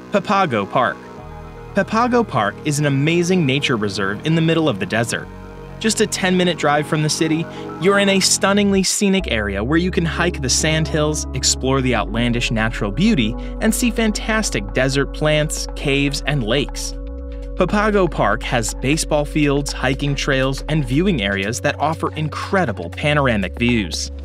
Papago Park. Papago Park is an amazing nature reserve in the middle of the desert. Just a 10-minute drive from the city, you're in a stunningly scenic area where you can hike the sandhills, explore the outlandish natural beauty, and see fantastic desert plants, caves, and lakes. Papago Park has baseball fields, hiking trails, and viewing areas that offer incredible panoramic views.